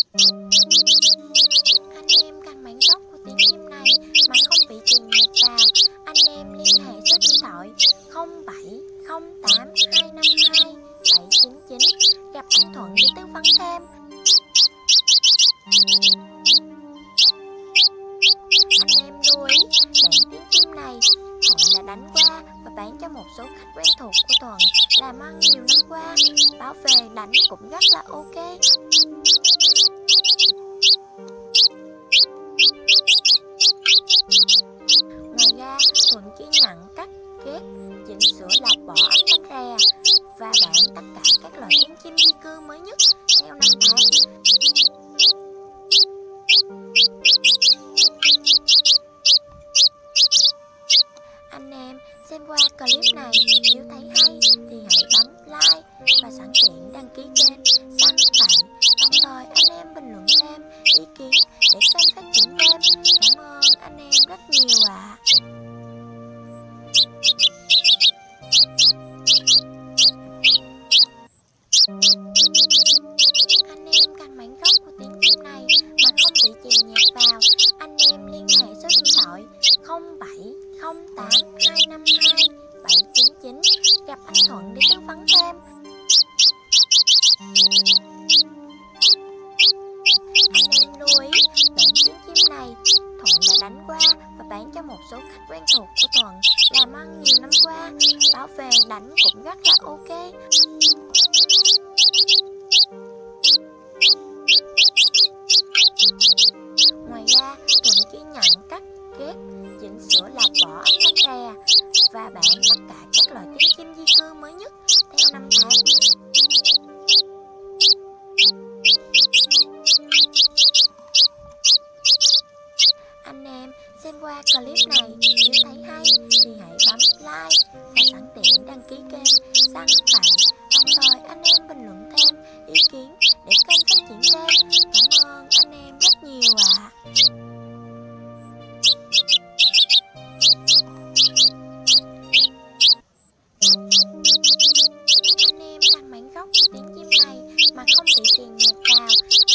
Anh em cần bản gốc của tiếng chim này mà không bị truyền nhạc vào, anh em liên hệ số điện thoại 0708252799 gặp anh Thuận để tư vấn thêm. Anh em lưu ý, bản tiếng chim này Thuận đã đánh qua và bán cho một số khách quen thuộc của Thuận làm ăn nhiều năm qua, báo về đánh cũng rất là ok. Ngoài ra, Thuận chỉ nhận cắt, ghép, chỉnh sửa lọc bỏ âm thanh rè và bản tất cả các loại tiếng chim di cư mới nhất theo năm tháng. Anh em xem qua clip này, nếu thấy hay thì hãy bấm like và sẵn tiện đăng ký kênh Săn Bậy, đồng thời anh em bình luận thêm ý kiến để kênh phát triển thêm. Cảm ơn anh em rất nhiều ạ. Anh em cần bản gốc của tiếng chim này mà không bị chèn nhạc vào, anh em liên hệ số điện thoại 0708252799 gặp anh Thuận để tư vấn thêm. Anh em lưu ý, bản tiếng chim này Thuận đã đánh qua và bán cho một số khách quen thuộc của Thuận làm ăn nhiều năm qua, báo về đánh cũng rất là ok. Ngoài ra, Thuận chỉ nhận cắt, ghép, chỉnh sửa lọc bỏ âm thanh rè và bản tất cả các loại tiếng chim di cư mới nhất theo năm tháng. Anh em xem qua clip này, nếu thấy hay thì hãy bấm like và sẵn tiện đăng ký kênh Săn Bậy, đồng thời anh em bình luận thêm ý kiến để kênh phát triển thêm. Cảm ơn anh em rất nhiều ạ. Anh em cần bản gốc của tiếng chim này mà không bị truyền